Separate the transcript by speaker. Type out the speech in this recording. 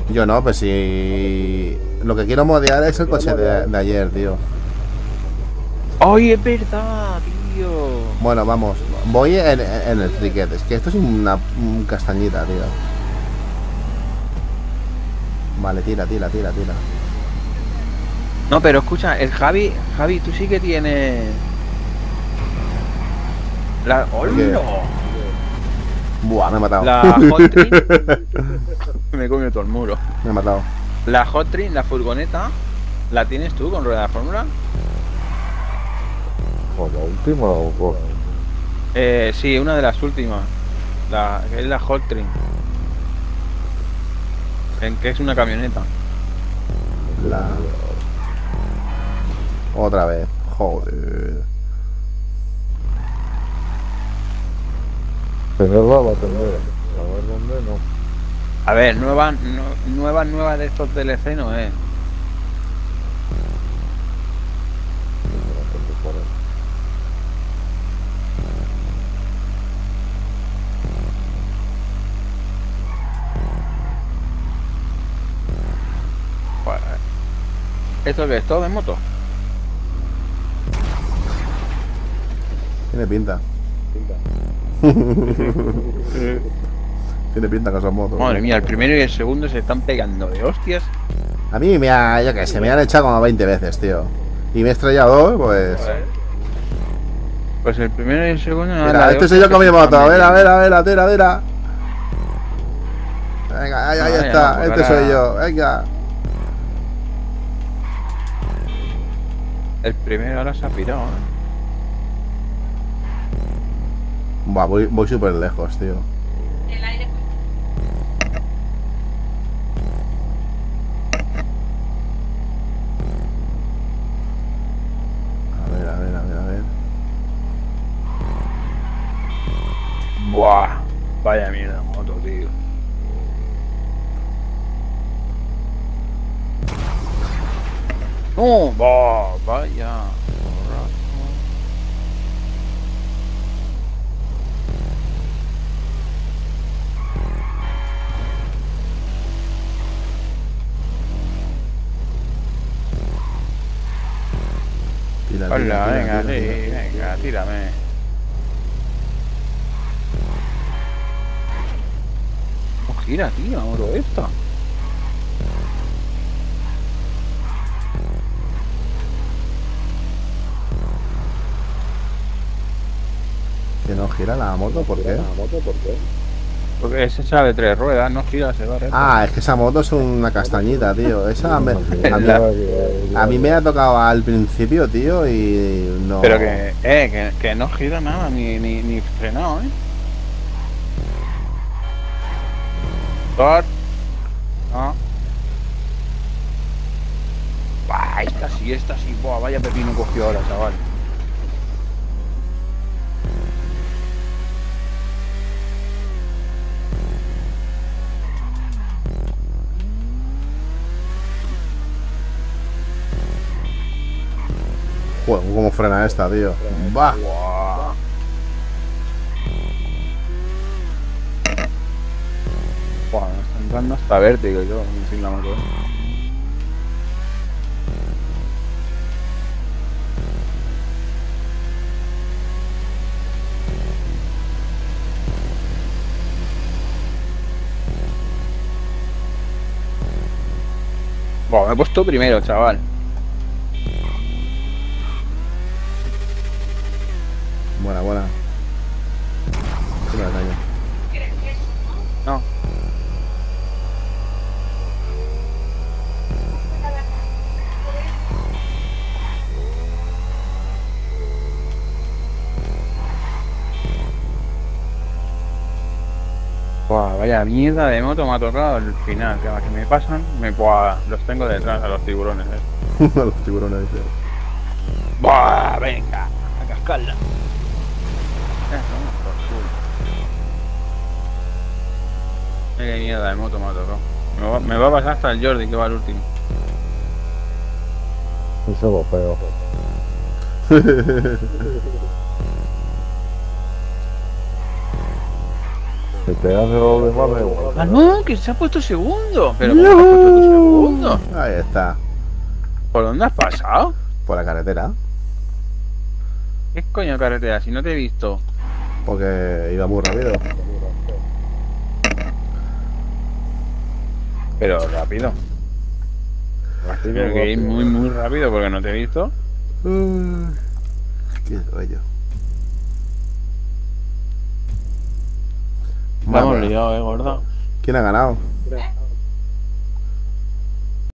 Speaker 1: Yo no, pues si... Lo que quiero modear es el coche de ayer, tío.
Speaker 2: ¡Ay, es verdad, tío!
Speaker 1: Bueno, vamos. Voy en el cricket. Es que esto es un castañita, tío. Vale, tira.
Speaker 2: No, pero escucha, el Javi, tú sí que tienes... La...
Speaker 1: ¿Qué?
Speaker 2: ¡Hola!
Speaker 1: Buah, me he matado.
Speaker 2: La Hot Trim... Me he comido todo el muro.
Speaker 1: Me he matado.
Speaker 2: La Hot Trim, la furgoneta, ¿la tienes tú con rueda de fórmula?
Speaker 3: Pues la última o cuál.
Speaker 2: Sí, una de las últimas. Es la Hot Trim. En que es una camioneta.
Speaker 1: La... Otra vez. Joder.
Speaker 3: Tenerla va a tener. A ver dónde no.
Speaker 2: A ver, nueva de estos DLC no es. Pues, ¿esto qué es? ¿Todo de moto?
Speaker 1: Tiene pinta. Tiene pinta que son motos.
Speaker 2: Madre mía, el primero y el segundo se están pegando de hostias.
Speaker 1: A mí me ha... Yo qué sé, me han echado como 20 veces, tío. Y me he estrellado, pues...
Speaker 2: Pues el primero y el segundo...
Speaker 1: Mira, este soy yo con mi moto. A ver, tira. Venga, ahí está.
Speaker 2: Pues
Speaker 1: Este
Speaker 2: ahora...
Speaker 1: soy yo. Venga.
Speaker 2: El primero ahora se ha pirado,
Speaker 1: Buah, voy súper lejos, tío. A ver.
Speaker 2: Buah, vaya mierda moto, tío. No, vaya. Hola, venga, tírame. ¿Cómo gira, tío? Oro esta.
Speaker 1: Que no gira la moto, ¿por qué?
Speaker 2: Porque ese sabe 3 ruedas, no gira, se va recto.
Speaker 1: Ah, es que esa moto es una castañita, tío. A mí me ha tocado al principio, tío, y no...
Speaker 2: Pero que no gira nada, ni frenado, No. Buah, esta sí, buah, vaya pepino cogió ahora, chaval.
Speaker 1: Joder, cómo frena esta, tío. Va.
Speaker 2: Buah. Buah, me está entrando hasta vértigo yo sin la moto. Buah, me he puesto primero, chaval.
Speaker 1: Buena. Sí me la callo.
Speaker 2: No. Buah, vaya mierda de moto me ha tocado al final. Que me pasan, buah, los tengo detrás a los tiburones,
Speaker 1: Los tiburones, tío.
Speaker 2: Buah, venga, a cascarla. Qué mierda de moto me ha tocado. Me va a pasar hasta el Jordi, que va al último.
Speaker 3: Ese bopeo. Si te hace lo demás, da igual.
Speaker 2: Ah, no, que se ha puesto segundo. Pero ¿cómo te has puesto tu segundo?
Speaker 1: Ahí está,
Speaker 2: ¿Por dónde has pasado?
Speaker 1: por la carretera.
Speaker 2: ¿Qué coño carretera? Si no te he visto.
Speaker 1: Porque iba muy rápido.
Speaker 2: Pero rápido. Tengo que ir muy rápido porque no te he visto.
Speaker 1: Qué rollo.
Speaker 2: Vamos
Speaker 1: Vamos.
Speaker 2: liado, gordo.
Speaker 1: ¿Quién ha ganado?